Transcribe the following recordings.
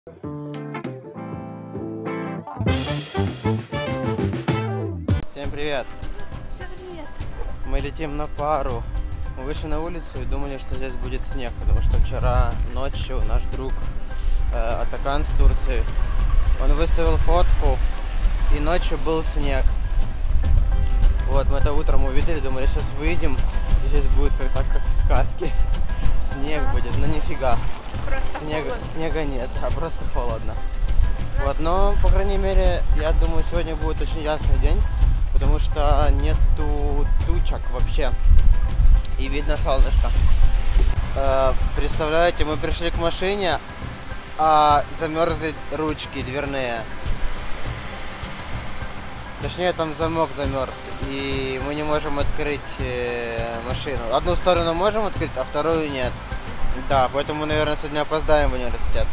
Всем привет! Всем привет! Мы летим на пару. Мы вышли на улицу и думали, что здесь будет снег, потому что вчера ночью наш друг Атакан с Турции, он выставил фотку, и ночью был снег. Вот, мы это утром увидели, думали, сейчас выйдем, и здесь будет как в сказке. Снег будет, но нифига. Снега нет, а просто холодно. Вот, но, по крайней мере, я думаю, сегодня будет очень ясный день, потому что нету тучек вообще, и видно солнышко. Представляете, мы пришли к машине, а замерзли ручки дверные. Точнее, там замок замерз, и мы не можем открыть машину. Одну сторону можем открыть, а вторую нет. Да, поэтому, наверное, сегодня опоздаем в университет.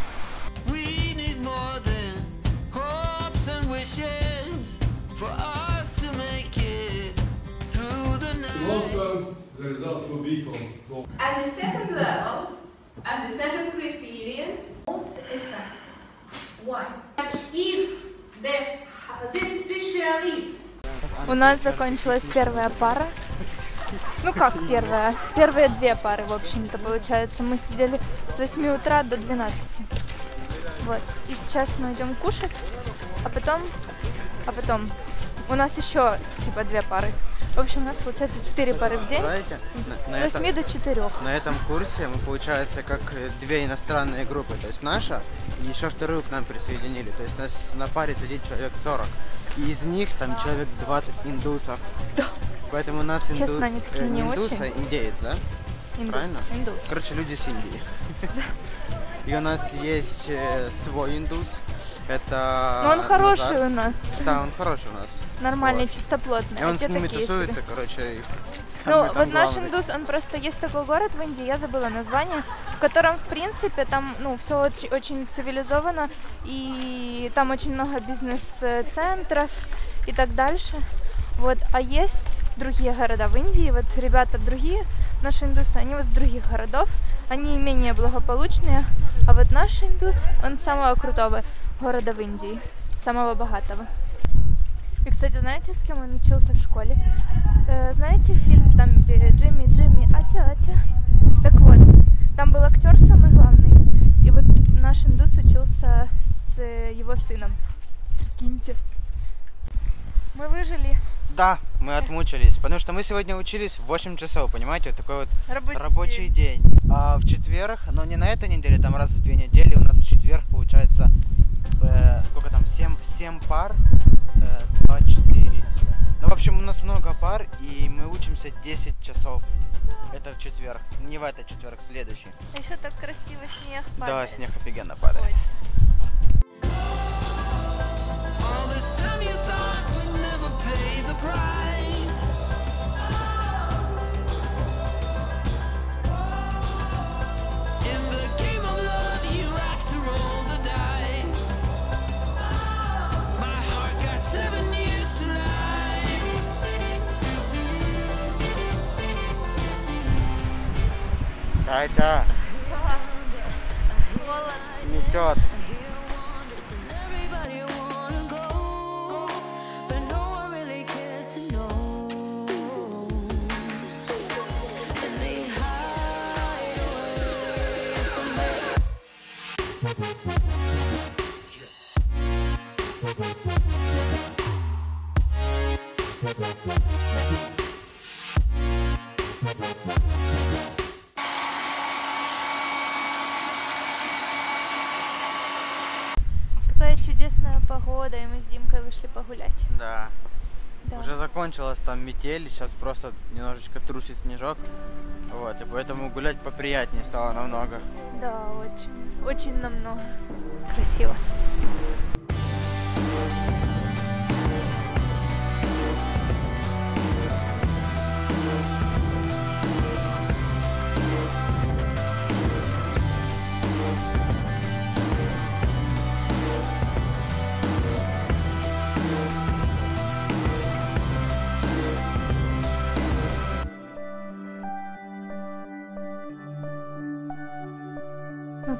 The results will be called. And the second level, and the second criterion, most effective. Why? If the specialist. У нас закончилась первая пара. Ну как первая? Первые две пары, в общем-то, получается. Мы сидели с 8 утра до 12. Вот. И сейчас мы идем кушать, а потом у нас еще типа две пары. В общем, у нас получается 4 пары в день. Знаете, с 8 до 4. На этом курсе мы, получается, как две иностранные группы. То есть наша и еще вторую к нам присоединили. То есть нас на паре сидит человек 40. И из них там человек 20 индусов. Да. Поэтому у нас Честно, они такие не индус, очень. а индеец, да? Индус. Правильно? Индус. Короче, люди с Индии. И у нас есть свой индус. Это... Но он хороший Назар. у нас. Да, он хороший у нас. Нормальный, Вот. чистоплотный. И он а с те ними такие тусуется, себе. короче. Ну, вот наш индус, он просто есть такой город в Индии, я забыла название, в котором, в принципе, там, ну, все очень, очень цивилизовано, и там очень много бизнес-центров и так дальше. Вот, а есть другие города в Индии, вот ребята другие, наши индусы, они вот с других городов, они менее благополучные, а вот наш индус, он с самого крутого города в Индии, самого богатого. И, кстати, знаете, с кем он учился в школе? Знаете фильм, там, где Джимми, Атя? Так вот, там был актер самый главный, и вот наш индус учился с его сыном. Прикиньте. Мы выжили. Да, мы отмучились, потому что мы сегодня учились 8 часов, понимаете, вот такой вот рабочий день. А в четверг, но не на этой неделе, там раз в 2 недели, у нас в четверг получается, сколько там, 7 пар, 2, 4. Ну, в общем, у нас много пар, и мы учимся 10 часов. Это в четверг, не в этот четверг, в следующий. А еще так красиво снег падает. Да, снег офигенно падает. Катя, метет. Такая чудесная погода, и мы с Димкой вышли погулять. Да. Да. Уже закончилась там метель, сейчас просто немножечко трусит снежок. Вот, и поэтому гулять поприятнее стало намного. Да, очень, очень намного. Красиво.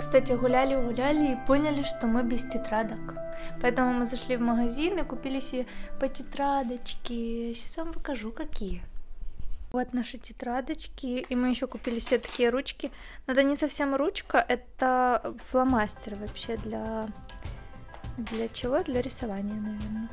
кстати, гуляли и поняли, что мы без тетрадок. Поэтому мы зашли в магазин и купили себе по тетрадочке. Сейчас вам покажу, какие. Вот наши тетрадочки. И мы еще купили себе такие ручки. Но это не совсем ручка, это фломастер вообще для... Для чего? Для рисования, наверное.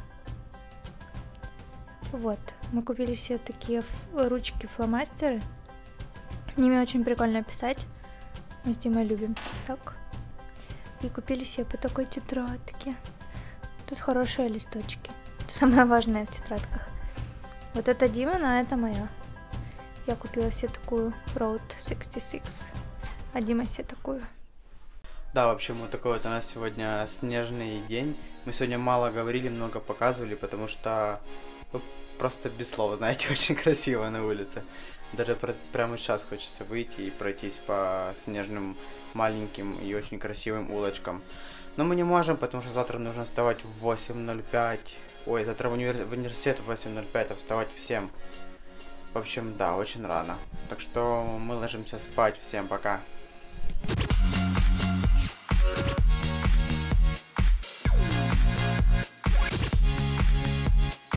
Вот. Мы купили себе такие ручки-фломастеры. Ними очень прикольно писать. Мы с Димой любим так. И купили себе по такой тетрадке. Тут хорошие листочки. Самое важное в тетрадках. Вот это Димина, а это моя. Я купила себе такую Road 66, а Дима себе такую. Да, в общем, вот такой вот у нас сегодня снежный день. Мы сегодня мало говорили, много показывали, потому что просто без слов, знаете, очень красиво на улице. Даже прямо сейчас хочется выйти и пройтись по снежным маленьким и очень красивым улочкам. Но мы не можем, потому что завтра нужно вставать в 8:05. Ой, завтра в университет в 8:05, а вставать в 7. В общем, да, очень рано. Так что мы ложимся спать. Всем пока.